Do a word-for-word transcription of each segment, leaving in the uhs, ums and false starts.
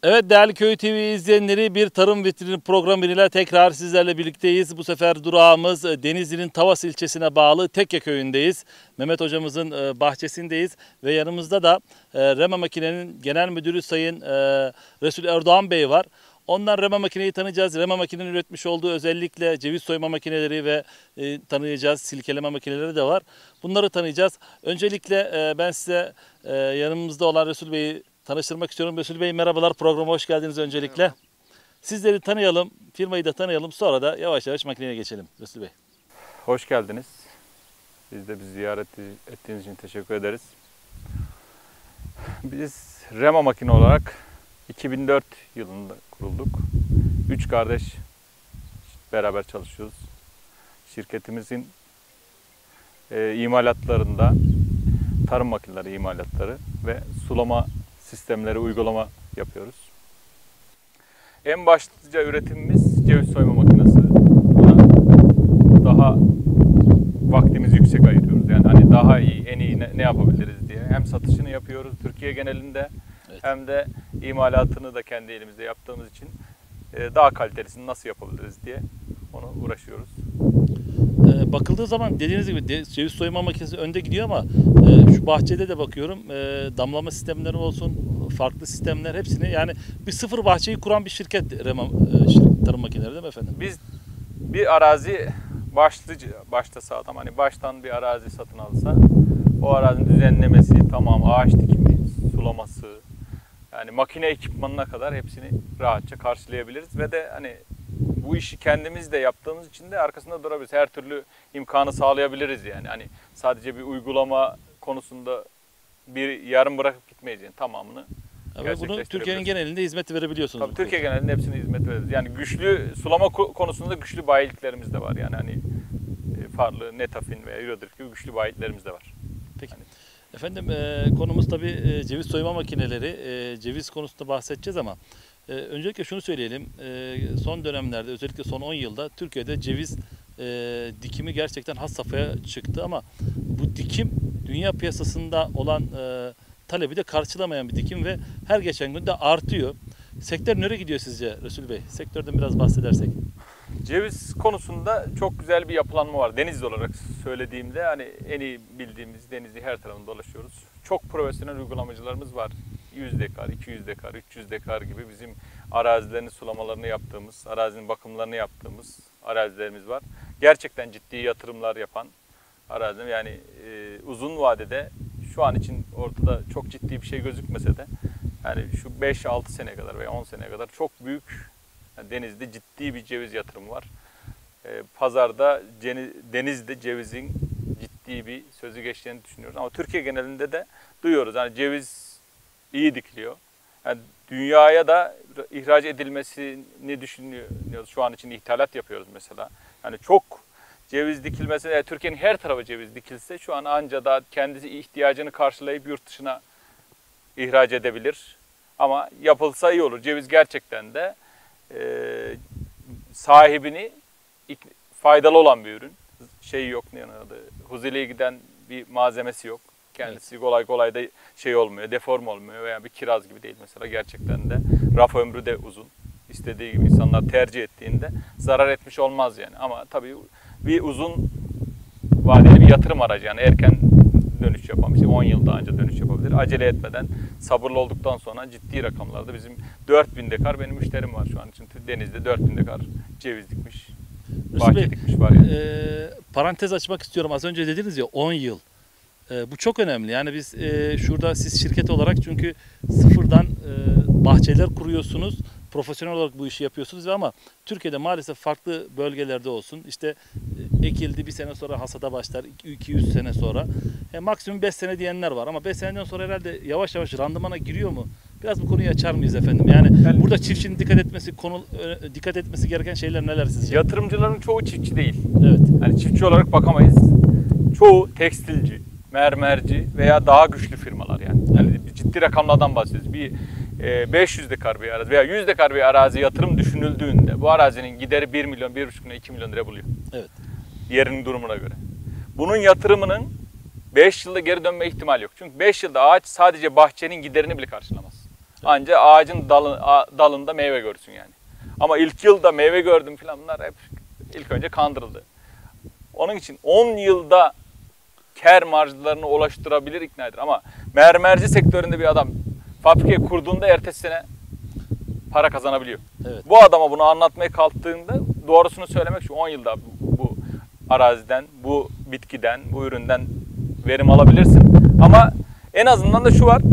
Evet değerli Köy T V izleyenleri, bir tarım vitrini programıyla tekrar sizlerle birlikteyiz. Bu sefer durağımız Denizli'nin Tavas ilçesine bağlı Tekke köyündeyiz. Mehmet hocamızın bahçesindeyiz ve yanımızda da Rema Makine'nin genel müdürü Sayın Resul Erdoğan Bey var. Ondan Rema Makine'yi tanıyacağız. Rema Makine'nin üretmiş olduğu özellikle ceviz soyma makineleri ve e, tanıyacağız. Silkeleme makineleri de var. Bunları tanıyacağız. Öncelikle e, ben size e, yanımızda olan Resul Bey'i tanıştırmak istiyorum. Resul Bey merhabalar, programa hoş geldiniz öncelikle. Merhaba. Sizleri tanıyalım, firmayı da tanıyalım. Sonra da yavaş yavaş makineye geçelim Resul Bey. Hoş geldiniz. Biz de bizi ziyaret ettiğiniz için teşekkür ederiz. Biz Rema Makine olarak iki bin dört yılında kurulduk. Üç kardeş beraber çalışıyoruz. Şirketimizin e, imalatlarında tarım makineleri imalatları ve sulama sistemleri uygulama yapıyoruz. En başlıca üretimimiz ceviz soyma makinesi. Buna daha vaktimizi yüksek ayırıyoruz. Yani hani daha iyi, en iyi ne, ne yapabiliriz diye. Hem satışını yapıyoruz Türkiye genelinde, evet, hem de imalatını da kendi elimizde yaptığımız için daha kalitelisini nasıl yapabiliriz diye onu uğraşıyoruz. Ee, bakıldığı zaman dediğiniz gibi ceviz soyma makinesi önde gidiyor ama e, şu bahçede de bakıyorum e, damlama sistemleri olsun, farklı sistemler hepsini, yani bir sıfır bahçeyi kuran bir şirket Rema e, şirket, tarım makineleri değil mi efendim? Biz bir arazi başlıca başta sağlam, hani baştan bir arazi satın alsa o arazinin düzenlemesi, tamam, ağaç dikimi, sulaması, yani makine ekipmanına kadar hepsini rahatça karşılayabiliriz ve de hani bu işi kendimiz de yaptığımız için de arkasında durabiliriz. Her türlü imkanı sağlayabiliriz yani. Hani sadece bir uygulama konusunda bir yarım bırakıp gitmeyiz yani, tamamını. Ama bunu Türkiye'nin genelinde hizmet verebiliyorsunuz. Tabii Türkiye genelinde hepsine hizmet veririz. Yani güçlü sulama konusunda güçlü bayiliklerimiz de var. Yani hani Farlı, Netafin ve Eurodirk gibi güçlü bayiliklerimiz de var. Peki. Hani, efendim e, konumuz tabii e, ceviz soyma makineleri. E, ceviz konusunda bahsedeceğiz ama e, öncelikle şunu söyleyelim. E, son dönemlerde, özellikle son on yılda Türkiye'de ceviz e, dikimi gerçekten has safhaya çıktı ama bu dikim dünya piyasasında olan e, talebi de karşılamayan bir dikim ve her geçen gün de artıyor. Sektör nereye gidiyor sizce Resul Bey? Sektörden biraz bahsedersek. Ceviz konusunda çok güzel bir yapılanma var. Denizli olarak söylediğimde hani en iyi bildiğimiz Denizli her tarafında dolaşıyoruz. Çok profesyonel uygulamacılarımız var. yüz dekar, iki yüz dekar, üç yüz dekar gibi bizim arazilerini sulamalarını yaptığımız, arazinin bakımlarını yaptığımız arazilerimiz var. Gerçekten ciddi yatırımlar yapan araziler. Yani e, uzun vadede şu an için ortada çok ciddi bir şey gözükmese de yani şu beş altı sene kadar veya on sene kadar çok büyük, yani Denizli'de ciddi bir ceviz yatırımı var. E, pazarda Denizli'de cevizin ciddi bir sözü geçtiğini düşünüyoruz. Ama Türkiye genelinde de duyuyoruz. Yani ceviz iyi dikiliyor. Yani dünyaya da ihraç edilmesini düşünüyoruz. Şu an için ithalat yapıyoruz mesela. Yani çok ceviz dikilmesi, yani Türkiye'nin her tarafı ceviz dikilse şu an anca da kendisi ihtiyacını karşılayıp yurt dışına ihraç edebilir. Ama yapılsa iyi olur. Ceviz gerçekten de e, sahibini faydalı olan bir ürün. Şey yok, ne adı, huzileye giden bir malzemesi yok. Kendisi evet, kolay kolay da şey olmuyor, deform olmuyor veya bir kiraz gibi değil mesela. Gerçekten de raf ömrü de uzun. İstediği gibi insanlar tercih ettiğinde zarar etmiş olmaz yani. Ama tabii bir uzun vadeli bir yatırım aracı, yani erken dönüş yapamış, on yıl daha önce dönüş yapabilir. Acele etmeden, sabırlı olduktan sonra ciddi rakamlarda bizim dört bin dekar benim müşterim var şu an için. Denizde dört bin dekar ceviz dikmiş, bahçe Bey, dikmiş var yani. E, parantez açmak istiyorum. Az önce dediniz ya on yıl. E, bu çok önemli. Yani biz e, şurada siz şirket olarak çünkü sıfırdan e, bahçeler kuruyorsunuz. Profesyonel olarak bu işi yapıyorsunuz ve ama Türkiye'de maalesef farklı bölgelerde olsun, işte e, ekildi bir sene sonra hasada başlar, iki yüz sene sonra, e, maksimum beş sene diyenler var ama beş seneden sonra herhalde yavaş yavaş randımana giriyor mu? Biraz bu konuyu açar mıyız efendim? Yani, yani burada çiftçinin dikkat etmesi, konu e, dikkat etmesi gereken şeyler neler sizce? Yatırımcıların çoğu çiftçi değil. Evet. Yani çiftçi olarak bakamayız. Çoğu tekstilci, mermerci veya daha güçlü firmalar yani. Yani ciddi rakamlardan bahsediyoruz. Bir beş yüz dekar bir arazi veya yüz dekar bir arazi yatırım düşünüldüğünde bu arazinin gideri bir milyon, bir buçuk milyon, iki milyon lira buluyor. Evet. Yerinin durumuna göre. Bunun yatırımının beş yılda geri dönme ihtimali yok. Çünkü beş yılda ağaç sadece bahçenin giderini bile karşılamaz. Anca ağacın dalı, dalında meyve görsün yani. Ama ilk yılda meyve gördüm falan, bunlar hep ilk önce kandırıldı. Onun için on yılda kâr marjlarını ulaştırabilir, ikna eder. Ama mermerci sektöründe bir adam fabrikayı kurduğunda ertesi sene para kazanabiliyor. Evet. Bu adama bunu anlatmaya kalktığında doğrusunu söylemek şu: on yılda bu araziden, bu bitkiden, bu üründen verim alabilirsin. Ama en azından da şu var: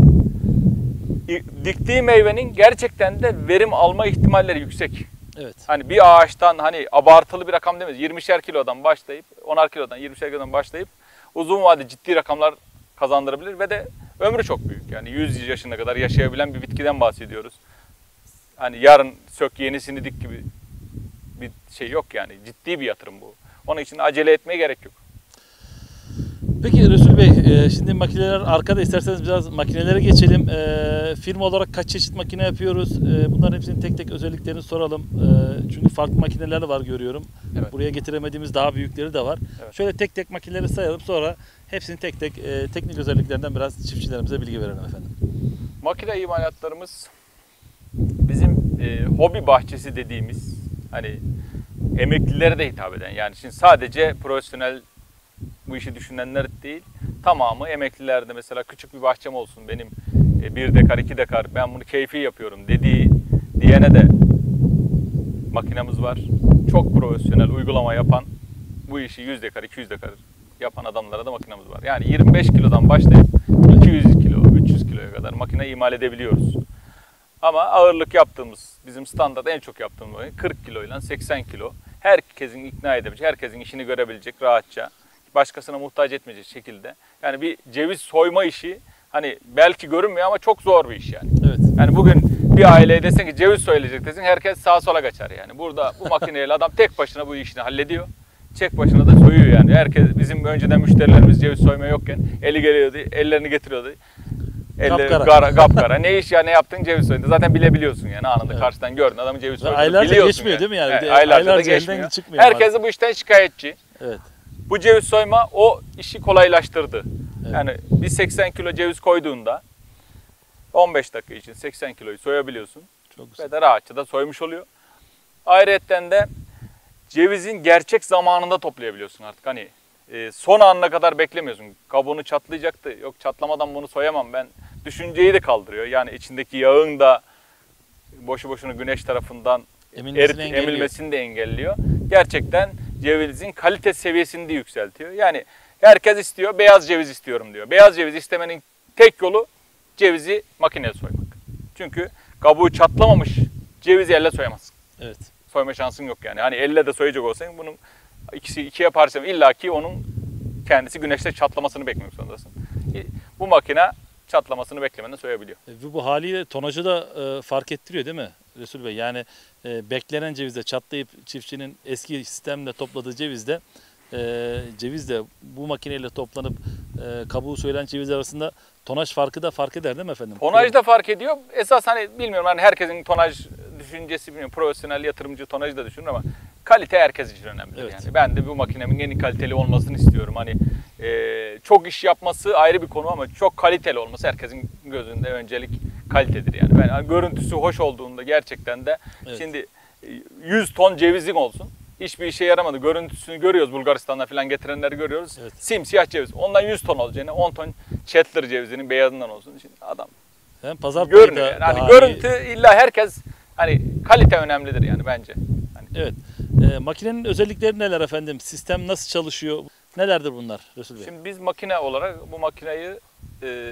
diktiği meyvenin gerçekten de verim alma ihtimalleri yüksek. Evet. Hani bir ağaçtan, hani abartılı bir rakam demeyiz, yirmişer kilodan başlayıp, onar kilodan, yirmişer kilodan başlayıp uzun vadede ciddi rakamlar kazandırabilir ve de ömrü çok büyük. Yani yüz yaşına kadar yaşayabilen bir bitkiden bahsediyoruz. Hani yarın sök yenisini dik gibi bir şey yok yani. Ciddi bir yatırım bu. Onun için acele etmeye gerek yok. Peki Resul Bey, e, şimdi makineler arkada, isterseniz biraz makinelere geçelim. E, firma olarak kaç çeşit makine yapıyoruz? E, bunların hepsinin tek tek özelliklerini soralım. E, çünkü farklı makineler var görüyorum. Evet. Buraya getiremediğimiz daha büyükleri de var. Evet. Şöyle tek tek makineleri sayalım, sonra hepsinin tek tek e, teknik özelliklerinden biraz çiftçilerimize bilgi verelim efendim. Makine imalatlarımız bizim e, hobi bahçesi dediğimiz, hani emeklilere de hitap eden, yani şimdi sadece profesyonel bu işi düşünenler değil, tamamı emeklilerde. Mesela küçük bir bahçem olsun, benim e, bir dekar, iki dekar, ben bunu keyfi yapıyorum dediği diyene de makinemiz var. Çok profesyonel uygulama yapan, bu işi yüz dekar, iki yüz dekar yapan adamlara da makinemiz var. Yani yirmi beş kilodan başlayıp iki yüz kilo, üç yüz kiloya kadar makine imal edebiliyoruz. Ama ağırlık yaptığımız, bizim standart en çok yaptığımız kırk kilo ile seksen kilo. Herkesin ikna edebilecek, herkesin işini görebilecek rahatça, başkasına muhtaç etmeyecek şekilde. Yani bir ceviz soyma işi hani belki görünmüyor ama çok zor bir iş yani. Evet. Yani bugün bir aileye desen ki ceviz soyulacak desin, herkes sağa sola kaçar yani. Burada bu makineyle adam tek başına bu işini hallediyor. Tek başına da soyuyor yani. Herkes, bizim önceden müşterilerimiz ceviz soyma yokken eli geliyordu, ellerini getiriyordu. Elleri Kapkara. kapkara. Ne iş ya, ne yaptın, ceviz soydu. Zaten bilebiliyorsun yani, anında Evet. karşıdan gördün adamın ceviz soyduğunu Aylarca biliyorsun geçmiyor yani. değil mi yani? Evet, Bir de aylarca, aylarca da elden geçmiyor. çıkmıyor Herkes maalesef. de bu işten şikayetçi. Evet. Bu ceviz soyma o işi kolaylaştırdı. Evet. Yani bir seksen kilo ceviz koyduğunda on beş dakika için seksen kiloyu soyabiliyorsun. Çok güzel. Ve de rahatça da soymuş oluyor. Ayrıyeten de cevizin gerçek zamanında toplayabiliyorsun artık. Hani e, son anına kadar beklemiyorsun. Kabuğunu çatlayacaktı. Yok, çatlamadan bunu soyamam ben. Düşünceyi de kaldırıyor. Yani içindeki yağın da boşu boşuna güneş tarafından Emilmesini erit, engelliyor. emilmesini de engelliyor. Gerçekten cevizin kalite seviyesini de yükseltiyor. Yani herkes istiyor, beyaz ceviz istiyorum diyor. Beyaz ceviz istemenin tek yolu cevizi makineye soymak. Çünkü kabuğu çatlamamış cevizi elle soyamazsın. Evet. Soyma şansın yok yani. Hani elle de soyacak olsan bunun ikisi ikiye parça, illaki onun kendisi güneşte çatlamasını beklemek zorundasın. Bu makine çatlamasını beklemeden soyabiliyor. E, bu haliyle tonajı da e, fark ettiriyor değil mi Resul Bey? Yani e, beklenen cevizde çatlayıp çiftçinin eski sistemle topladığı cevizde e, cevizde bu makineyle toplanıp e, kabuğu soyulan ceviz arasında tonaj farkı da fark eder değil mi efendim? Tonaj da fark ediyor. Esas hani bilmiyorum, hani herkesin tonaj düşüncesi bilmiyorum. Profesyonel yatırımcı tonajı da düşünür ama kalite herkes için önemli. Evet. Yani ben de bu makinemin en kaliteli olmasını istiyorum. Hani e, çok iş yapması ayrı bir konu ama çok kaliteli olması herkesin gözünde öncelik kalitedir yani. Ben hani görüntüsü hoş olduğunda gerçekten de Evet. şimdi yüz ton cevizin olsun. Hiçbir işe yaramadı. Görüntüsünü görüyoruz, Bulgaristan'dan falan getirenleri görüyoruz. Evet. Simsiyah ceviz. Ondan yüz ton olacağını on ton Chetler cevizinin beyazından olsun. Şimdi adam Hem pazar payı görünüyor. da Yani. Hani daha görüntü iyi. illa herkes, hani kalite önemlidir yani bence. Hani Evet. E, makinenin özellikleri neler efendim? Sistem nasıl çalışıyor? Nelerdir bunlar Resul Bey? Şimdi biz makine olarak bu makineyi e,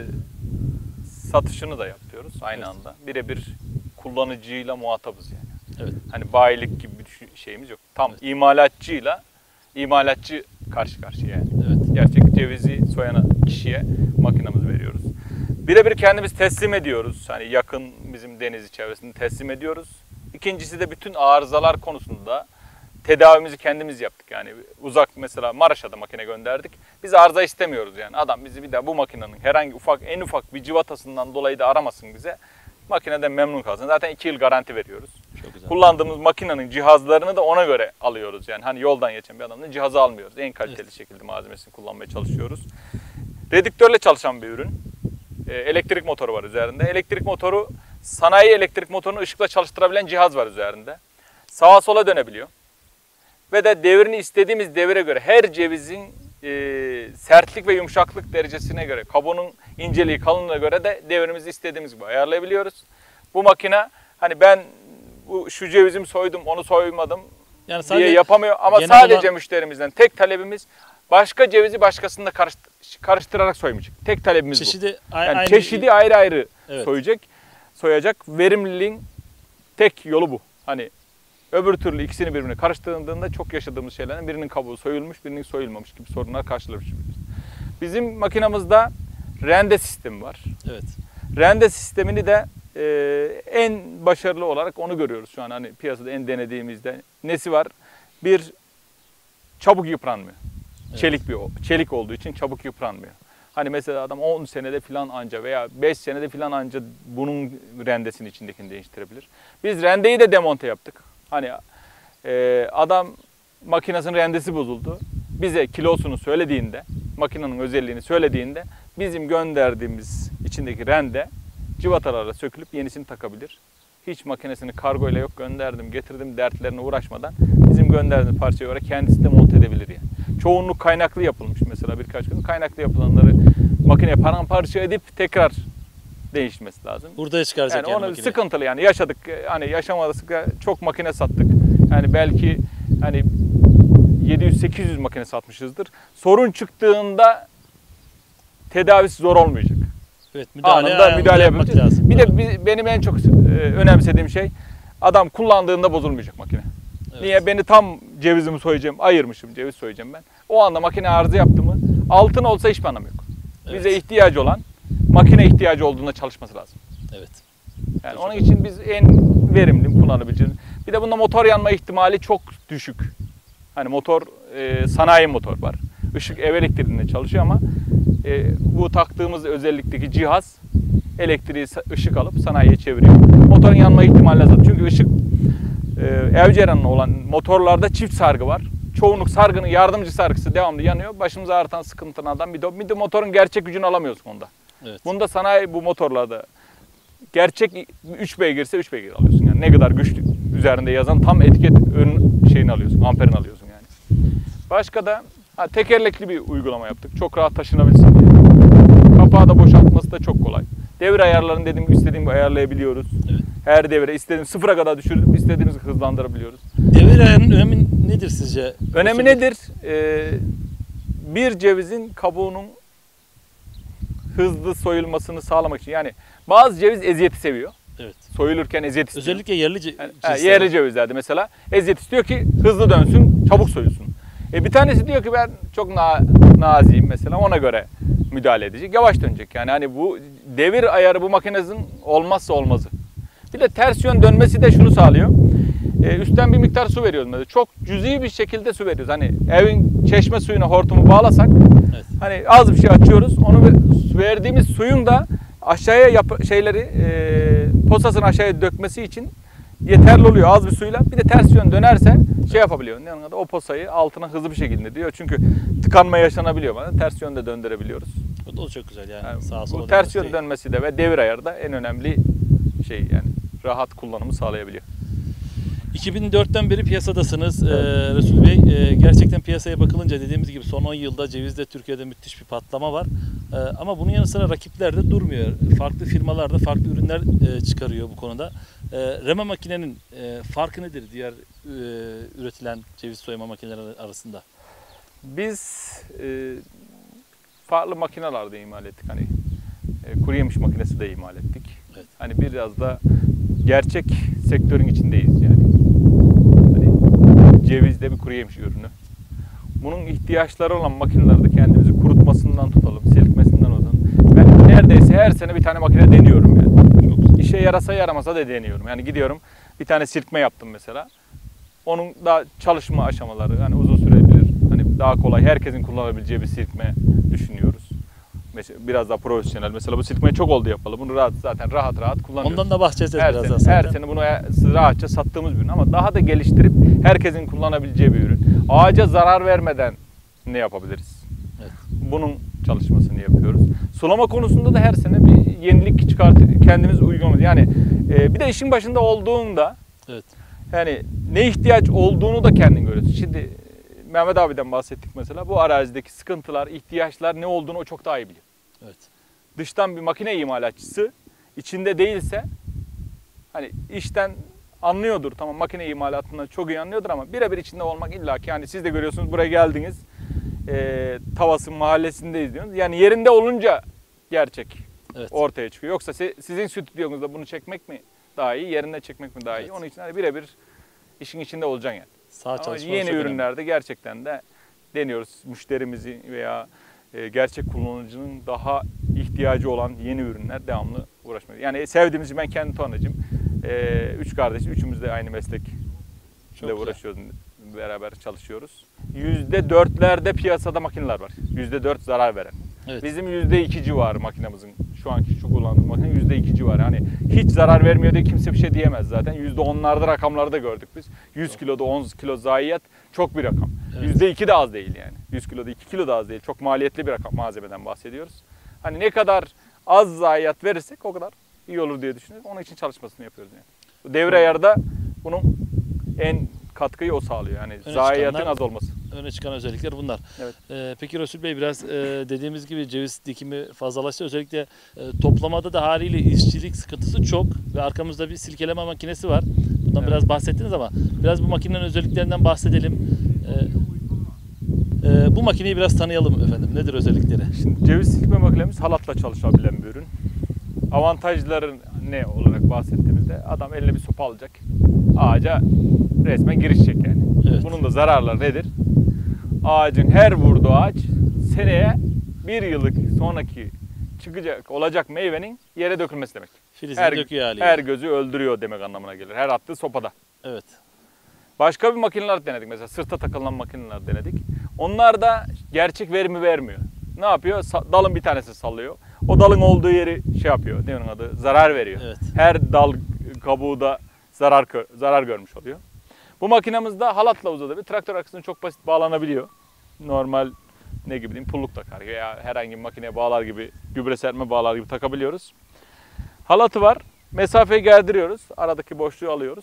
satışını da yapıyoruz aynı Evet. anda. Birebir kullanıcıyla muhatabız yani. Evet. Hani bayilik gibi bir düşün- şeyimiz yok. Tam Evet. imalatçıyla imalatçı karşı karşıya yani. Evet. Gerçek cevizi soyan kişiye makinamızı veriyoruz. Birebir kendimiz teslim ediyoruz. Hani yakın bizim Denizli çevresinde teslim ediyoruz. İkincisi de bütün arızalar konusunda tedavimizi kendimiz yaptık. Yani uzak, mesela Maraş'a da makine gönderdik. Biz arıza istemiyoruz yani. Adam bizi bir daha bu makinenin herhangi ufak, en ufak bir cıvatasından dolayı da aramasın bize. Makineden memnun kalsın. Zaten iki yıl garanti veriyoruz. Çok güzel. Kullandığımız makinenin cihazlarını da ona göre alıyoruz. Yani hani yoldan geçen bir adamın cihazı almıyoruz. En kaliteli Evet. şekilde malzemesini kullanmaya çalışıyoruz. Redüktörle çalışan bir ürün. Elektrik motoru var üzerinde. Elektrik motoru sanayi elektrik motorunu ışıkla çalıştırabilen cihaz var üzerinde. Sağa sola dönebiliyor. Ve de devrini istediğimiz devire göre her cevizin e, sertlik ve yumuşaklık derecesine göre, kabuğunun inceliği, kalınlığına göre de devrimizi istediğimiz gibi ayarlayabiliyoruz. Bu makine hani ben bu şu cevizimi soydum, onu soymadım Yani diye yapamıyor. Ama genel sadece olan... müşterimizden tek talebimiz başka cevizi başkasında karıştırarak soymayacak. Tek talebimiz çeşidi bu. Yani aynı... çeşidi ayrı ayrı evet. soyacak, soyacak. Verimliliğin tek yolu bu. Hani öbür türlü ikisini birbirine karıştırıldığında çok yaşadığımız şeylerden birinin kabuğu soyulmuş, birinin soyulmamış gibi sorunlar karşılaşıyoruz. Bizim makinamızda rende sistemi var. Evet. Rende sistemini de e, en başarılı olarak onu görüyoruz şu an. Hani piyasada en denediğimizde nesi var? Bir, çabuk yıpranmıyor. Evet. Çelik bir çelik olduğu için çabuk yıpranmıyor. Hani mesela adam on senede filan anca veya beş senede filan anca bunun rendesinin içindekini değiştirebilir. Biz rendeyi de demonte yaptık. Hani e, adam makinesinin rendesi bozuldu. Bize kilosunu söylediğinde, makinenin özelliğini söylediğinde bizim gönderdiğimiz içindeki rende cıvatalarla sökülüp yenisini takabilir. Hiç makinesini kargoyla yok gönderdim, getirdim dertlerine uğraşmadan bizim gönderdiğimiz parçaya göre kendisi de monte edebilir yani. Çoğunluk kaynaklı yapılmış mesela birkaç gün. Kaynaklı yapılanları makineye paramparça edip tekrar değişmesi lazım. Burada çıkaracak yani. yani Onu makine. Sıkıntılı yani yaşadık. Hani yaşamadık çok makine sattık. Yani belki hani yedi yüz sekiz yüz makine satmışızdır. Sorun çıktığında tedavisi zor olmayacak. Evet, müdahale, anında müdahale yapmak lazım. Bir de bir, benim en çok e, önemsediğim şey adam kullandığında bozulmayacak makine. Evet. Niye? Beni tam cevizimi soyacağım, ayırmışım ceviz soyacağım ben. O anda makine arıza yaptı mı altın olsa hiçbir anlamı yok. Evet. Bize ihtiyacı olan makine ihtiyacı olduğunda çalışması lazım. Evet. Yani çok onun çok için biz en verimli kullanabileceğimiz. Bir de bunda motor yanma ihtimali çok düşük. Hani motor e, sanayi motor var. Işık ev elektriğinde çalışıyor ama e, bu taktığımız özellikteki cihaz elektriği ışık alıp sanayiye çeviriyor. Motorun yanma ihtimali azalıyor. Çünkü ışık e, ev ceranı olan motorlarda çift sargı var. Çoğunluk sargının yardımcı sargısı devamlı yanıyor. Başımıza artan sıkıntılardan bir de, bir de motorun gerçek gücünü alamıyorsun onda. Evet. Bunda sanayi bu motorlarda gerçek üç beygirse üç beygir alıyorsun. Yani ne kadar güçlü üzerinde yazan tam etiket ön şeyini alıyorsun, amperini alıyorsun yani. Başka da ha, tekerlekli bir uygulama yaptık. Çok rahat taşınabilsin diye. Kapağı da boşaltması da çok kolay. Devir ayarlarını dediğim gibi istediğim gibi ayarlayabiliyoruz. Evet. Her devire istediğim sıfıra kadar düşürüp istediğimizi hızlandırabiliyoruz. Devir ayarının önemi nedir sizce? Önemi nedir? Ee, bir cevizin kabuğunun hızlı soyulmasını sağlamak için. Yani bazı ceviz eziyeti seviyor. Evet. Soyulurken eziyet istiyor. Özellikle yerli ce yani, he, yerli cevizlerde mesela eziyet istiyor ki hızlı dönsün, çabuk soyulsun. E bir tanesi diyor ki ben çok na naziyim mesela ona göre müdahale edecek, yavaş dönecek. Yani hani bu devir ayarı bu makinenin olmazsa olmazı. Bir de ters yön dönmesi de şunu sağlıyor. E, üstten bir miktar su veriyoruz mesela. Çok cüzi bir şekilde su veriyoruz. Hani evin çeşme suyuna hortumu bağlasak, evet. Hani az bir şey açıyoruz. Onu verdiğimiz suyun da aşağıya yap şeyleri e, posasını aşağıya dökmesi için yeterli oluyor az bir suyla. Bir de ters yön dönerse şey yapabiliyor. Ne o posayı altına hızlı bir şekilde diyor. Çünkü tıkanma yaşanabiliyor bana. Ters yönde döndürebiliyoruz. O da çok güzel yani. yani sağa sola bu ters yön dönmesi de ve devir ayarı da en önemli şey yani rahat kullanımı sağlayabiliyor. iki bin dörtten beri piyasadasınız evet. ee, Resul Bey. Ee, gerçekten piyasaya bakılınca dediğimiz gibi son on yılda cevizde Türkiye'de müthiş bir patlama var. Ee, ama bunun yanı sıra rakipler de durmuyor. Farklı firmalar da farklı ürünler e, çıkarıyor bu konuda. E, Rema makinenin e, farkı nedir diğer e, üretilen ceviz soyma makineleri arasında? Biz e, farklı makineler imal ettik. Hani e, kuru yemiş makinesi de imal ettik. Evet. Hani biraz da gerçek sektörün içindeyiz yani. Hani cevizde bir kuru yemiş ürünü. Bunun ihtiyaçları olan makinelerde kendimizi kurutmasından tutalım, silkmesinden tutalım. Ben neredeyse her sene bir tane makine deniyorum yani. Çok güzel. İşe yarasa yaramasa da deniyorum. Yani gidiyorum bir tane silkme yaptım mesela. Onun da çalışma aşamaları yani uzun sürebilir. Hani daha kolay herkesin kullanabileceği bir silkme düşünüyoruz. Mesela biraz daha profesyonel. Mesela bu silkmeyi çok oldu yapalı. Bunu rahat zaten rahat rahat kullanıyoruz. Ondan da bahsedeceğiz her biraz sene, daha zaten. Her sene bunu rahatça sattığımız bir ürün ama daha da geliştirip herkesin kullanabileceği bir ürün. Ağaca zarar vermeden ne yapabiliriz? Evet. Bunun çalışmasını yapıyoruz. Sulama konusunda da her sene bir yenilik çıkart kendimiz uyguluyoruz. Yani e, bir de işin başında olduğunda Evet. yani ne ihtiyaç olduğunu da kendin görüyorsun. Şimdi Mehmet abiden bahsettik mesela. Bu arazideki sıkıntılar, ihtiyaçlar ne olduğunu o çok daha iyi biliyor. Evet. Dıştan bir makine imalatçısı içinde değilse hani işten anlıyordur. Tamam, makine imalatından çok iyi anlıyordur ama birebir içinde olmak illaki. Yani siz de görüyorsunuz, buraya geldiniz. E, Tavas'ın mahallesindeyiz diyorsunuz. Yani yerinde olunca gerçek Evet. ortaya çıkıyor. Yoksa sizin stüdyonuzda bunu çekmek mi daha iyi, yerinde çekmek mi daha iyi? Evet. Onun için hani birebir işin içinde olacaksın yani. Sağ Ama çalışma yeni çok önemli. ürünlerde gerçekten de deniyoruz. Müşterimizi veya e, gerçek kullanıcının daha ihtiyacı olan yeni ürünler devamlı uğraşmıyor. Yani sevdiğimiz, ben kendi tanıcım. E, üç kardeş, üçümüz de aynı meslekle Çok güzel. uğraşıyoruz. Beraber çalışıyoruz. yüzde dörtlerde piyasada makineler var. yüzde dört zarar veren. Evet. Bizim yüzde iki civarı makinemizin, şu anki şu kullandığımız makine yüzde iki civarı. Hani hiç zarar vermiyor diye kimse bir şey diyemez zaten. yüzde onlarda rakamları da gördük biz. yüz kiloda on kilo zayiat çok bir rakam. Evet. yüzde iki de az değil yani. yüz kiloda iki kilo da az değil. Çok maliyetli bir rakam, malzemeden bahsediyoruz. Hani ne kadar az zayiat verirsek o kadar iyi olur diye düşünüyoruz. Onun için çalışmasını yapıyoruz yani. Bu devre ayarda bunun en katkıyı o sağlıyor. Yani Öne zayiatın çıkanlar- az olması. Öne çıkan özellikler bunlar. Evet. Ee, peki Resul Bey, biraz e, dediğimiz gibi ceviz dikimi fazlalaştı. Özellikle e, toplamada da haliyle işçilik sıkıntısı çok ve arkamızda bir silkeleme makinesi var. Bundan Evet. biraz bahsettiniz ama biraz bu makinenin özelliklerinden bahsedelim. Ee, e, bu makineyi biraz tanıyalım efendim. Nedir özellikleri? Şimdi ceviz silkme makinemiz halatla çalışabilen bir ürün. Avantajları ne olarak bahsettiğimizde adam eline bir sopa alacak. Ağaca resmen girişecek yani. Evet. Bunun da zararları nedir? Ağacın her vurduğu ağaç seneye bir yıllık sonraki çıkacak olacak meyvenin yere dökülmesi demek. Filizini Her, döküyor haliyle. her gözü öldürüyor demek anlamına gelir. Her attığı sopada. Evet. Başka bir makineler denedik, mesela sırta takılan makineler denedik. Onlar da gerçek verimi vermiyor. Ne yapıyor? Sa- dalın bir tanesi sallıyor. O dalın olduğu yeri şey yapıyor. Ne onun adı? Zarar veriyor. Evet. Her dal kabuğu da zarar zarar görmüş oluyor. Bu makinamızda halatla uzadı bir traktör arkasına çok basit bağlanabiliyor. Normal ne gibi diyeyim, pulluk takar veya herhangi bir makineye bağlar gibi, gübre serme bağlar gibi takabiliyoruz. Halatı var. Mesafeyi gerdiriyoruz. Aradaki boşluğu alıyoruz.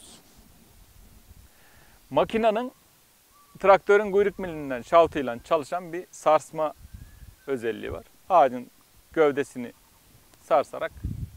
Makinenin traktörün kuyruk milinden, şaftıyla çalışan bir sarsma özelliği var. Ağacın gövdesini sarsarak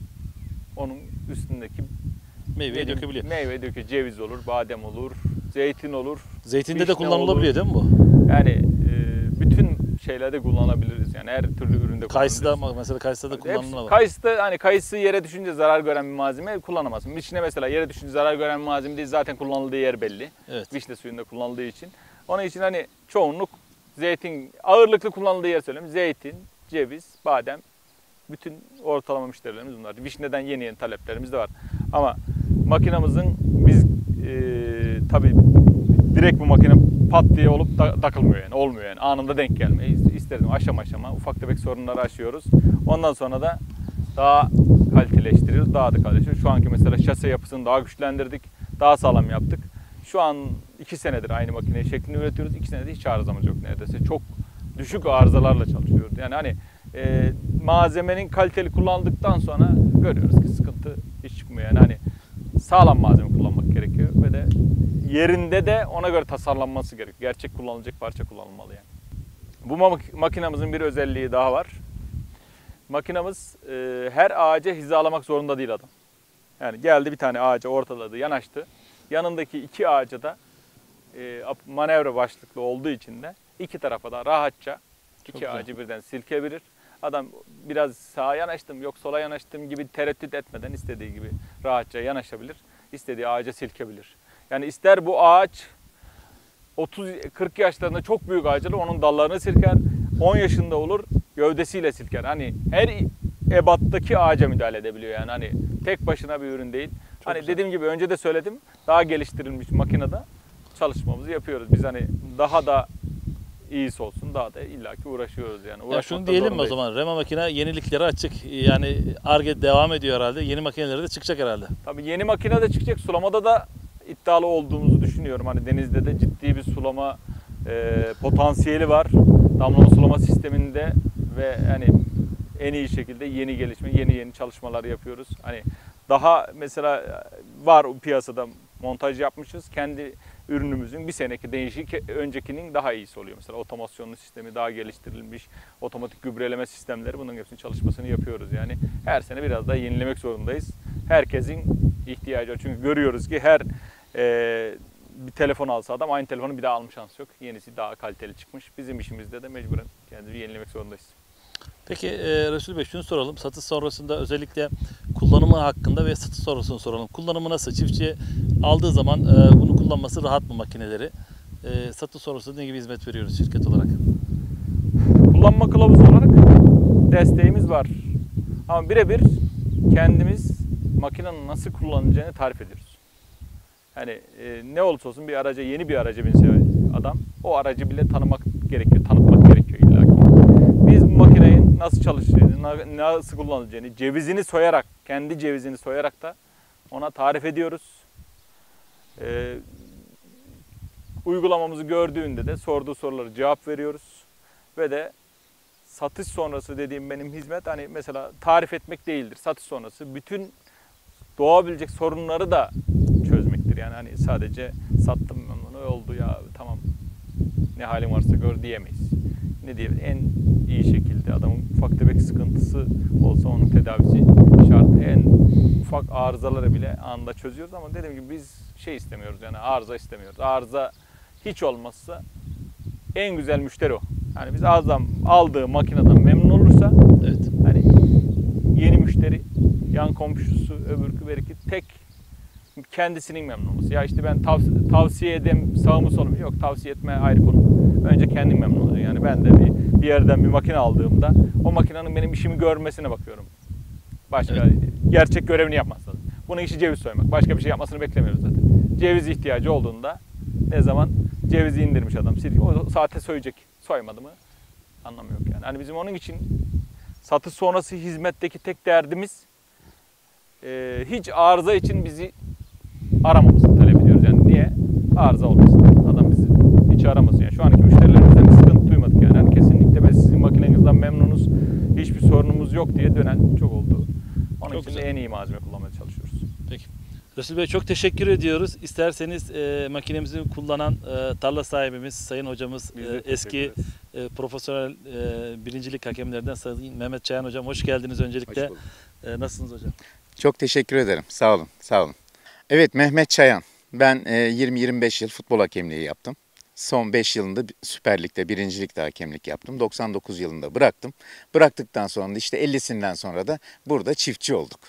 onun üstündeki Meyveyi Dedim, dökebiliyor. Meyve döküyor. Ceviz olur, badem olur, zeytin olur. Zeytinde de vişne kullanılabiliyor olur. değil mi bu? Yani e, bütün şeylerde kullanabiliriz. Yani her türlü üründe Kayısıda kullanabiliriz. mesela kayısıda da Hepsi- kullanılıyor. Kayısı da hani kayısı yere düşünce zarar gören bir malzeme kullanamazsın. Vişne mesela yere düşünce zarar gören bir malzeme değil, zaten kullanıldığı yer belli. Evet. Vişne suyunda kullanıldığı için. Onun için hani çoğunluk zeytin, ağırlıklı kullanıldığı yer söyleyeyim. Zeytin, ceviz, badem, bütün ortalama müşterilerimiz bunlar. Vişneden yeni yeni taleplerimiz de var. Ama makinamızın biz e, tabii direkt bu makine pat diye olup da, takılmıyor yani. Olmuyor yani. Anında denk gelmeyi isterim. Aşama aşama ufak tefek sorunları aşıyoruz. Ondan sonra da daha kaliteleştiriyoruz. Daha da kaliteleştiriyoruz. Şu anki mesela şase yapısını daha güçlendirdik. Daha sağlam yaptık. Şu an iki senedir aynı makine şeklini üretiyoruz. İki senedir hiç arızamız yok neredeyse. Çok düşük arızalarla çalışıyoruz. Yani hani e, malzemenin kaliteli kullandıktan sonra görüyoruz ki sıkıntı hiç çıkmıyor. Yani hani sağlam malzeme kullanmak gerekiyor ve de yerinde de ona göre tasarlanması gerekiyor. Gerçek kullanılacak parça kullanılmalı yani. Bu mak- makinamızın bir özelliği daha var. Makinamız e, her ağaca hizalamak zorunda değil adam. Yani geldi bir tane ağaca ortaladı, yanaştı. Yanındaki iki ağaca da e, manevra başlıklı olduğu için de iki tarafa da rahatça iki güzel. ağacı birden silkebilir. Adam biraz sağa yanaştım yok sola yanaştım gibi tereddüt etmeden istediği gibi rahatça yanaşabilir. İstediği ağaca silkebilir. Yani ister bu ağaç otuz kırk yaşlarında çok büyük ağaçlar onun dallarını silker. on yaşında olur gövdesiyle silker. Hani her ebattaki ağaca müdahale edebiliyor yani. Hani tek başına bir ürün değil. Çok hani güzel. dediğim gibi önce de söyledim. Daha geliştirilmiş makinede çalışmamızı yapıyoruz. Biz hani daha da iyisi olsun daha da illaki uğraşıyoruz yani. Ya Uğraşmakta şunu diyelim mi o zorundayız. zaman? Rema makine yeniliklere açık. Yani Ar-Ge devam ediyor herhalde. Yeni makineleri de çıkacak herhalde. Tabii yeni makine de çıkacak. Sulamada da iddialı olduğumuzu düşünüyorum. Hani denizde de ciddi bir sulama e, potansiyeli var. Damlama sulama sisteminde ve hani en iyi şekilde yeni gelişme, yeni yeni çalışmalar yapıyoruz. Hani daha mesela var piyasada montaj yapmışız. Kendi ürünümüzün bir seneki değişik öncekinin daha iyisi oluyor. Mesela otomasyonlu sistemi daha geliştirilmiş, otomatik gübreleme sistemleri, bunların hepsinin çalışmasını yapıyoruz. Yani her sene biraz daha yenilemek zorundayız. Herkesin ihtiyacı var. Çünkü görüyoruz ki her e, bir telefon alsa adam aynı telefonu bir daha alma şansı yok. Yenisi daha kaliteli çıkmış. Bizim işimizde de mecburen kendimizi yenilemek zorundayız. Peki e, Resul Bey, şunu soralım. Satış sonrasında özellikle kullanımı hakkında ve satış sonrasını soralım. Kullanımı nasıl? Çiftçi aldığı zaman e, bunu kullanması rahat mı makineleri? E, satış sonrasında ne gibi hizmet veriyoruz şirket olarak? Kullanma kılavuzu olarak desteğimiz var. Ama birebir kendimiz makinenin nasıl kullanılacağını tarif ediyoruz. Hani e, ne olursa olsun bir araca, yeni bir araca binse adam, o aracı bile tanımak gerekiyor, tanıtmak gerekiyor illaki. Biz bu makinenin nasıl çalıştığını, nasıl kullanılacağını, cevizini soyarak, kendi cevizini soyarak da ona tarif ediyoruz. Ee, uygulamamızı gördüğünde de sorduğu soruları cevap veriyoruz. Ve de satış sonrası dediğim benim hizmet, hani mesela tarif etmek değildir. Satış sonrası bütün doğabilecek sorunları da çözmektir. Yani hani sadece sattım ben bunu, oldu ya tamam ne halin varsa gör diyemeyiz. Ne diyelim, en iyi şekilde adamın ufak tefek sıkıntısı olsa onun tedavisi şart. En ufak arızaları bile anında çözüyoruz ama dediğim gibi biz şey istemiyoruz, yani arıza istemiyoruz. Arıza hiç olmazsa en güzel müşteri o. Yani biz adam aldığı makineden memnun olursa, Evet. hani yeni müşteri, yan komşusu, öbürkü belki tek kendisinin memnun olması. Ya işte ben tav tavsiye edeyim, sağımı solumu yok, tavsiye etme ayrı konu. Önce kendim memnun oluyorum. Yani ben de bir, bir yerden bir makine aldığımda o makinenin benim işimi görmesine bakıyorum. Başka evet. gerçek görevini yapması lazım. Bunun işi ceviz soymak. Başka bir şey yapmasını beklemiyoruz zaten. Ceviz ihtiyacı olduğunda ne zaman cevizi indirmiş adam, silgi, o saate soyacak. Soymadı mı anlamı yok yani. Hani bizim onun için satış sonrası hizmetteki tek derdimiz e, hiç arıza için bizi aramamızı talep ediyoruz. Yani niye? Arıza olmasın. Adam bizi hiç aramasın. Yani şu anki müşterilerimizden bir sıkıntı duymadık yani. Yani kesinlikle biz sizin makinenizden memnunuz, hiçbir sorunumuz yok diye dönen çok oldu. Onun çok için güzel. De en iyi malzeme kullanmaya çalışıyoruz. Peki. Resul Bey, çok teşekkür ediyoruz. İsterseniz e, makinemizi kullanan e, tarla sahibimiz, sayın hocamız, e, eski e, profesyonel e, birincilik hakemlerinden Sayın Mehmet Çayan hocam, hoş geldiniz öncelikle. Hoş e, nasılsınız hocam? Çok teşekkür ederim. Sağ olun. Sağ olun. Evet, Mehmet Çayan. Ben e, yirmi yirmi beş yıl futbol hakemliği yaptım. Son beş yılında Süper Lig'de, birincilikte hakemlik yaptım. doksan dokuz yılında bıraktım. Bıraktıktan sonra da işte ellisinden sonra da burada çiftçi olduk.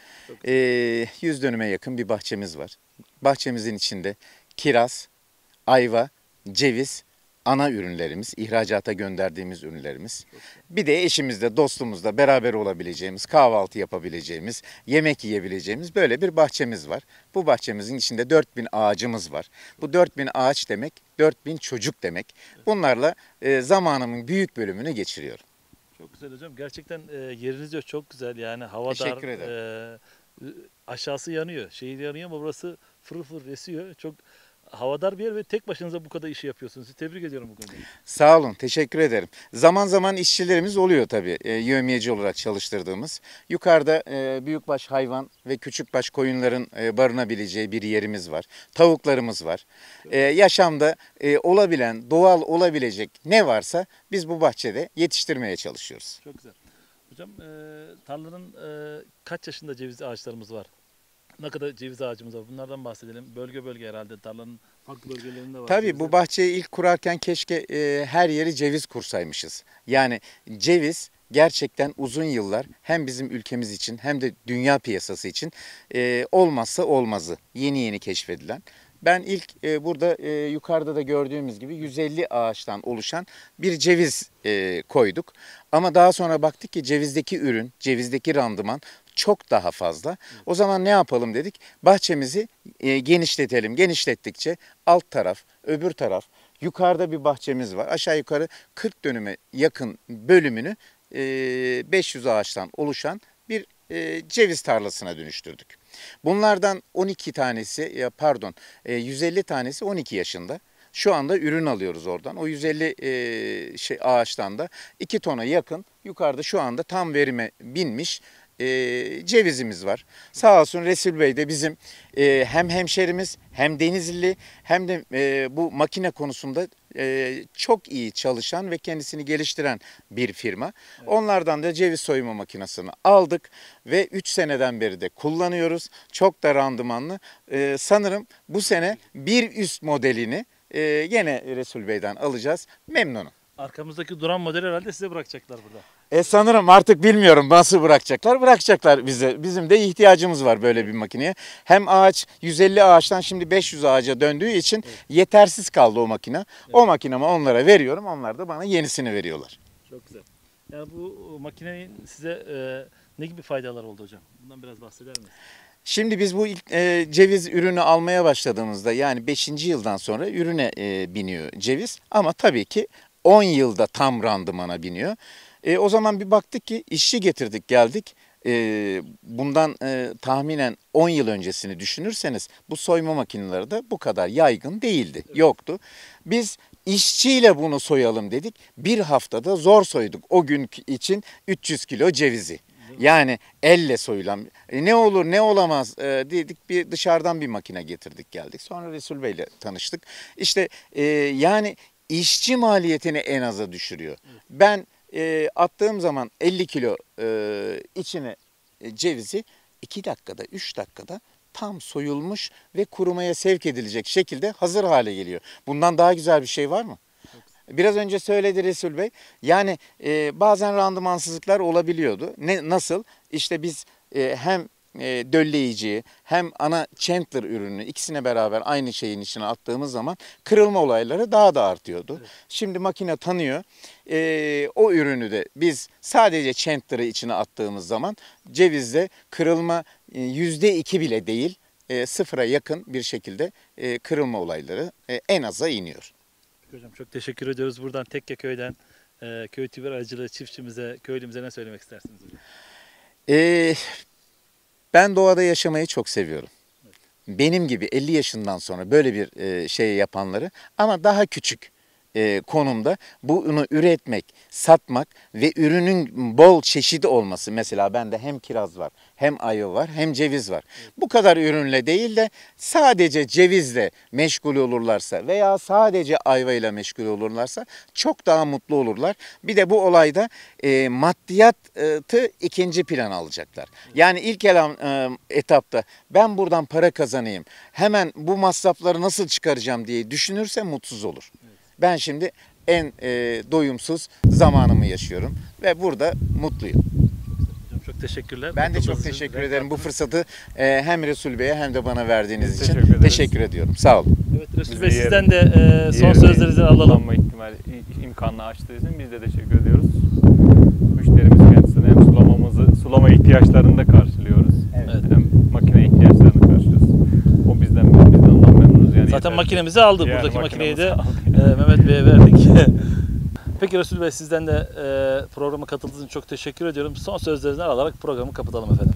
E, yüz dönüme yakın bir bahçemiz var. Bahçemizin içinde kiraz, ayva, ceviz, ana ürünlerimiz, ihracata gönderdiğimiz ürünlerimiz. Bir de eşimizle, dostumuzla beraber olabileceğimiz, kahvaltı yapabileceğimiz, yemek yiyebileceğimiz böyle bir bahçemiz var. Bu bahçemizin içinde dört bin ağacımız var. Bu dört bin ağaç demek, dört bin çocuk demek. Bunlarla e, zamanımın büyük bölümünü geçiriyorum. Çok güzel hocam. Gerçekten e, yeriniz de çok güzel. Yani havadar. Teşekkür ederim. E, aşağısı yanıyor. Şehir yanıyor ama burası fırıl fırıl esiyor. Çok havadar bir yer ve tek başınıza bu kadar işi yapıyorsunuz. Sizi tebrik ediyorum bu konuda. Sağ olun, teşekkür ederim. Zaman zaman işçilerimiz oluyor tabii, e, yevmiyeci olarak çalıştırdığımız. Yukarıda e, büyükbaş hayvan ve küçükbaş koyunların e, barınabileceği bir yerimiz var. Tavuklarımız var. E, yaşamda e, olabilen, doğal olabilecek ne varsa biz bu bahçede yetiştirmeye çalışıyoruz. Çok güzel. Hocam, e, tarlanın e, kaç yaşında ceviz ağaçlarımız var? Ne kadar ceviz ağacımız var? Bunlardan bahsedelim. Bölge bölge herhalde tarlanın farklı bölgelerinde var. Tabii cevizler. Bu bahçeyi ilk kurarken keşke e, her yeri ceviz kursaymışız. Yani ceviz gerçekten uzun yıllar hem bizim ülkemiz için hem de dünya piyasası için e, olmazsa olmazı. Yeni yeni keşfedilen. Ben ilk e, burada e, yukarıda da gördüğümüz gibi yüz elli ağaçtan oluşan bir ceviz e, koyduk. Ama daha sonra baktık ki cevizdeki ürün, cevizdeki randıman çok daha fazla. O zaman ne yapalım dedik? Bahçemizi e, genişletelim. Genişlettikçe alt taraf, öbür taraf, yukarıda bir bahçemiz var. Aşağı yukarı kırk dönüme yakın bölümünü e, beş yüz ağaçtan oluşan bir e, ceviz tarlasına dönüştürdük. Bunlardan on iki tanesi, ya pardon, e, yüz elli tanesi on iki yaşında. Şu anda ürün alıyoruz oradan. O yüz elli e, şey ağaçtan da iki tona yakın yukarıda şu anda tam verime binmiş e, cevizimiz var. Sağ olsun Resul Bey de bizim e, hem hemşerimiz hem Denizli hem de e, bu makine konusunda e, çok iyi çalışan ve kendisini geliştiren bir firma. Evet. Onlardan da ceviz soyma makinesini aldık ve üç seneden beri de kullanıyoruz. Çok da randımanlı. E, sanırım bu sene bir üst modelini e, gene Resul Bey'den alacağız. Memnunum. Arkamızdaki duran model herhalde size bırakacaklar burada. E sanırım artık bilmiyorum nasıl bırakacaklar. Bırakacaklar bize. Bizim de ihtiyacımız var böyle bir makineye. Hem ağaç yüz elli ağaçtan şimdi beş yüz ağaca döndüğü için evet. yetersiz kaldı o makine. Evet. O makinemi onlara veriyorum. Onlar da bana yenisini veriyorlar. Çok güzel. Yani bu makinenin size e, ne gibi faydalar oldu hocam? Bundan biraz bahseder misiniz? Şimdi biz bu ilk e, ceviz ürünü almaya başladığımızda yani beşinci yıldan sonra ürüne e, biniyor ceviz. Ama tabii ki on yılda tam randımana biniyor. E, o zaman bir baktık ki işçi getirdik geldik. E, bundan e, tahminen on yıl öncesini düşünürseniz bu soyma makineleri de bu kadar yaygın değildi, evet. yoktu. Biz işçiyle bunu soyalım dedik. Bir haftada zor soyduk o gün için üç yüz kilo cevizi. Yani elle soyulan e, ne olur ne olamaz e, dedik, bir dışarıdan bir makine getirdik geldik. Sonra Resul Bey'le tanıştık. İşte e, yani işçi maliyetini en aza düşürüyor. Evet. Ben e, attığım zaman elli kilo e, içine e, cevizi iki dakikada üç dakikada tam soyulmuş ve kurumaya sevk edilecek şekilde hazır hale geliyor. Bundan daha güzel bir şey var mı? Biraz önce söyledi Resul Bey. Yani e, bazen randımansızlıklar olabiliyordu. Ne nasıl? İşte biz e, hem e, dölleyici hem ana Chandler ürünü ikisine beraber aynı şeyin içine attığımız zaman kırılma olayları daha da artıyordu. Evet. Şimdi makine tanıyor. E, o ürünü de biz sadece Chandler'ı içine attığımız zaman cevizde kırılma e, yüzde iki bile değil, e, sıfıra yakın bir şekilde e, kırılma olayları e, en aza iniyor. Hocam çok teşekkür ediyoruz. Buradan Tekke köyden e, köy tüber aracılığı çiftçimize, köylümüze ne söylemek istersiniz hocam? Ee, ben doğada yaşamayı çok seviyorum. Evet. Benim gibi elli yaşından sonra böyle bir e, şey yapanları ama daha küçük e, konumda bunu üretmek, satmak ve ürünün bol çeşidi olması. Mesela bende hem kiraz var, hem ayva var, hem ceviz var. Evet. Bu kadar ürünle değil de sadece cevizle meşgul olurlarsa veya sadece ayva ile meşgul olurlarsa çok daha mutlu olurlar. Bir de bu olayda e, maddiyatı ikinci plan alacaklar. Evet. Yani ilk elam, e, etapta ben buradan para kazanayım, hemen bu masrafları nasıl çıkaracağım diye düşünürse mutsuz olur. Evet. Ben şimdi en e, doyumsuz zamanımı yaşıyorum ve burada mutluyum. Hocam çok teşekkürler. Ben de çok teşekkür ederim bu fırsatı e, hem Resul Bey'e hem de bana verdiğiniz için teşekkür, teşekkür ediyorum. Sağ olun. Evet Resul Bey, sizden de e, son sözlerinizi alalım. ihtimali, imkanını açtığı için biz de teşekkür ediyoruz. Müşterimiz kendisine hem sulamamızı, sulama ihtiyaçlarını da karşılıyoruz. Evet. Hem makine ihtiyaçlarını karşılıyoruz. O bizden, bizden ondan memnunuz. Yani zaten yeter. makinemizi aldı. Yani buradaki makineyi de aldı. e, Mehmet Bey'e verdik. Peki Resul Bey, sizden de e, programa katıldığınız için çok teşekkür ediyorum. Son sözlerinizi alarak programı kapatalım efendim.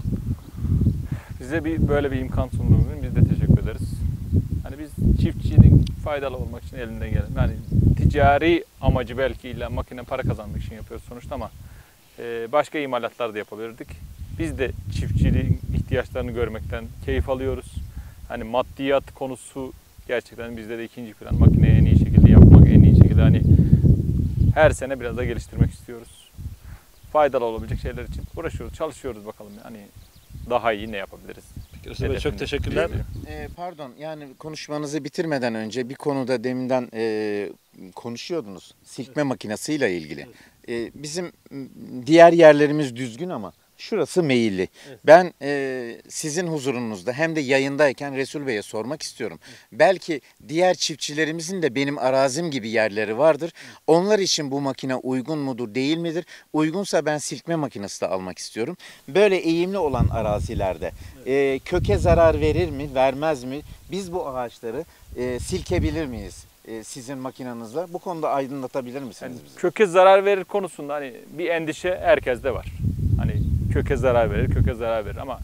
Bize bir böyle bir imkan sunduğunuz için biz de teşekkür ederiz. Hani biz çiftçinin faydalı olmak için elinden gelen, yani ticari amacı belki illa makine para kazanmak için yapıyoruz sonuçta ama e, başka imalatlar da yapabilirdik. Biz de çiftçiliğin ihtiyaçlarını görmekten keyif alıyoruz. Hani maddiyat konusu gerçekten bizde de ikinci plan. Makineyi en iyi şekilde yapmak, en iyi şekilde hani her sene biraz da geliştirmek istiyoruz. Faydalı olabilecek şeyler için uğraşıyoruz, çalışıyoruz bakalım. Hani daha iyi ne yapabiliriz? Peki Resul Bey, çok teşekkürler. E, pardon, yani konuşmanızı bitirmeden önce bir konuda deminden e, konuşuyordunuz. Silkme evet. makinesiyle ilgili. Evet. E, bizim diğer yerlerimiz düzgün ama şurası meyilli. Evet. Ben e, sizin huzurunuzda hem de yayındayken Resul Bey'e sormak istiyorum. Evet. Belki diğer çiftçilerimizin de benim arazim gibi yerleri vardır. Evet. Onlar için bu makine uygun mudur, değil midir? Uygunsa ben silkme makinesi de almak istiyorum. Böyle eğimli olan arazilerde evet. e, köke zarar verir mi, vermez mi? Biz bu ağaçları e, silkebilir miyiz? Sizin makinenizle. Bu konuda aydınlatabilir misiniz yani bizi? Köke zarar verir konusunda hani bir endişe herkeste var. Hani köke zarar verir, köke zarar verir ama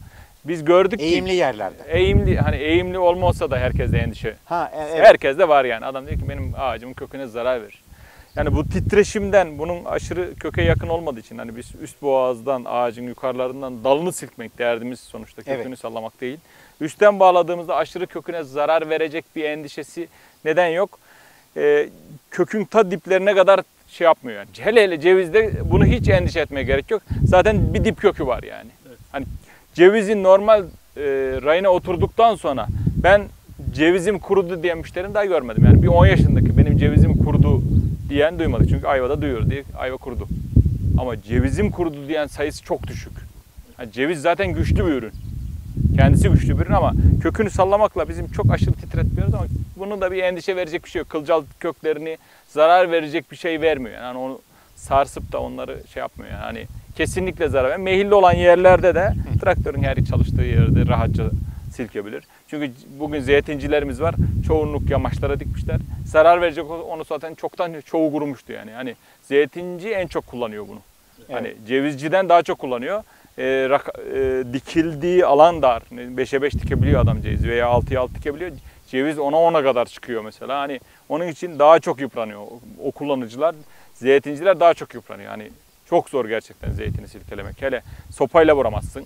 biz gördük ki Eğimli yerlerde. eğimli hani eğimli olmasa da herkeste endişe. Ha, e- evet. Herkes de var yani. Adam diyor ki benim ağacımın köküne zarar verir. Yani bu titreşimden, bunun aşırı köke yakın olmadığı için hani biz üst boğazdan, ağacın yukarılarından dalını silkmek derdimiz sonuçta, kökünü Evet. sallamak değil. Üstten bağladığımızda aşırı köküne zarar verecek bir endişesi neden yok. Ee, kökün ta diplerine kadar şey yapmıyor yani. Hele hele cevizde bunu hiç endişe etmeye gerek yok. Zaten bir dip kökü var yani. Evet. Hani cevizin normal e, rayına oturduktan sonra ben cevizim kurudu diyen müşterim daha görmedim. Yani bir on yaşındaki benim cevizim kurudu diyen duymadık. Çünkü ayvada duyuyor diye ayva kurudu. Ama cevizim kurudu diyen sayısı çok düşük. Yani ceviz zaten güçlü bir ürün. Kendisi güçlü bir ürün ama kökünü sallamakla bizim çok aşırı titretmiyoruz ama bunun da bir endişe verecek bir şey yok. Kılcal köklerini zarar verecek bir şey vermiyor. Yani onu sarsıp da onları şey yapmıyor. Yani hani kesinlikle zarar vermiyor. Mehilli olan yerlerde de traktörün her çalıştığı yerde rahatça silkebilir. Çünkü bugün zeytincilerimiz var. Çoğunluk yamaçlara dikmişler. Zarar verecek onu zaten çoktan çoğu kurumuştu yani. Hani zeytinci en çok kullanıyor bunu. Evet. Hani cevizciden daha çok kullanıyor. E, rak, e, dikildiği alan dar. beşe beş dikebiliyor adam ceviz veya altıya altı dikebiliyor. Ceviz ona ona kadar çıkıyor mesela. Hani onun için daha çok yıpranıyor. O, o kullanıcılar, zeytinciler daha çok yıpranıyor. Hani çok zor gerçekten zeytini silkelemek. Hele sopayla vuramazsın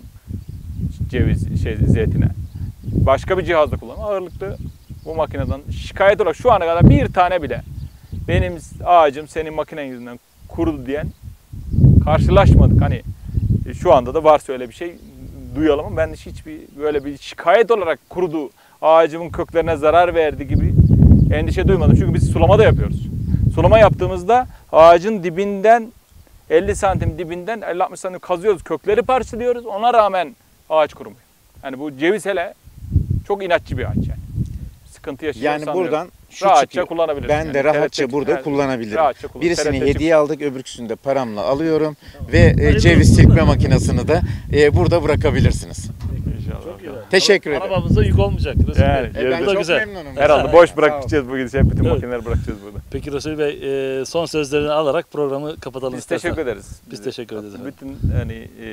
ceviz şey zeytine. Başka bir cihazla kullanma. Ağırlıklı bu makineden şikayet olarak şu ana kadar bir tane bile benim ağacım senin makinen yüzünden kurudu diyen karşılaşmadık. Hani şu anda da varsa öyle bir şey duyalım ama ben hiçbir böyle bir şikayet olarak kurudu, ağacımın köklerine zarar verdi gibi endişe duymadım. Çünkü biz sulama da yapıyoruz. Sulama yaptığımızda ağacın dibinden elli santim dibinden elli altmış santim kazıyoruz, kökleri parçalıyoruz. Ona rağmen ağaç kurumuyor. Yani bu ceviz hele çok inatçı bir ağaç yani. Sıkıntı yaşıyor Yani sanmıyorum. buradan şu Rahatça çıkıyor. kullanabilirsin. Ben de Yani rahatça T R T burada evet, kullanabilirim. rahatça kullan- Birisini T R T hediye aldık, öbürküsünü de paramla alıyorum Tamam. ve e, Hayırlı ceviz olsun. silkme makinesini de e, burada bırakabilirsiniz. İnşallah. Çok güzel. Teşekkür Araba- ederim. Arabamıza yük olmayacak. Resul Yani, Bey. Evet, ben bu da çok güzel. memnunum. Herhalde Sağ boş olun. bırakacağız bugün. Hep bütün Evet. makineleri bırakacağız burada. Peki Resul Bey, e, son sözlerini alarak programı kapatalım Biz istersen. teşekkür ederiz. Biz teşekkür ederiz efendim. Bütün hani e,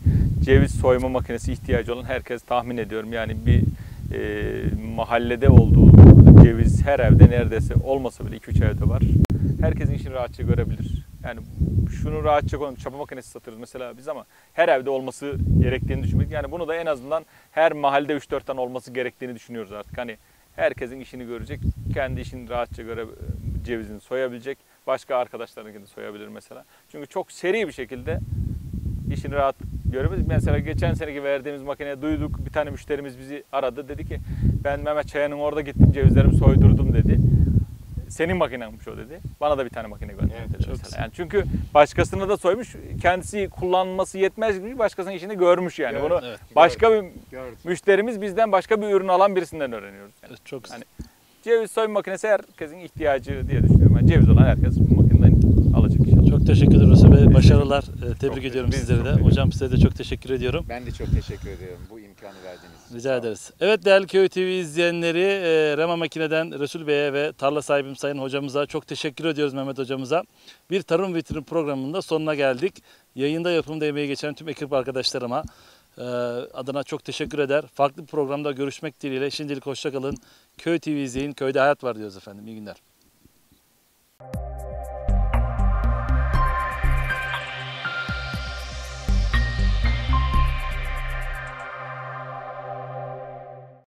ceviz soyma makinesi ihtiyacı olan herkes tahmin ediyorum. Yani bir e, mahallede olduğu ceviz her evde neredeyse olmasa bile iki üç evde var. Herkesin işini rahatça görebilir. Yani şunu rahatça koyalım. Çapa makinesi satırız mesela biz ama her evde olması gerektiğini düşünmek. Yani bunu da en azından her mahallede üç dört tane olması gerektiğini düşünüyoruz artık. Hani herkesin işini görecek, kendi işini rahatça göre cevizini soyabilecek. Başka arkadaşlarınkini soyabilir mesela. Çünkü çok seri bir şekilde işini rahat görebiliriz. Mesela geçen seneki verdiğimiz makineye duyduk. Bir tane müşterimiz bizi aradı. Dedi ki ben Mehmet Çayan'ın orada gittim cevizlerimi soydurdum dedi. Senin makinenmiş o dedi. Bana da bir tane makine gönder Evet, dedi çok mesela. güzel. Yani çünkü başkasına da soymuş. Kendisi kullanması yetmez gibi başkasının işini görmüş yani. Gördüm. Bunu Evet. başka bir Gördüm. müşterimiz bizden başka bir ürün alan birisinden öğreniyoruz. Yani. Evet, çok güzel. Hani ceviz soyma makinesi herkesin ihtiyacı diye düşünüyorum. Yani ceviz olan herkes bu makineden alacak inşallah. Çok teşekkür ederim Resul Bey. Başarılar. E, tebrik Çok ediyorum biz sizleri çok de. teşekkür Hocam size de çok teşekkür ediyorum. Ben de çok teşekkür ediyorum bu imkanı verdiğiniz için. Rica Sağ olun. ederiz. Evet değerli Köy T V izleyenleri, e, Rema Makine'den Resul Bey'e ve tarla sahibim Sayın Hocamıza çok teşekkür ediyoruz, Mehmet Hocamıza. Bir tarım vitrini programında sonuna geldik. Yayında yapımda emeği geçen tüm ekip arkadaşlarıma e, adına çok teşekkür eder. Farklı bir programda görüşmek dileğiyle. Şimdilik hoşça kalın. Köy T V izleyin. Köyde hayat var diyoruz efendim. İyi günler.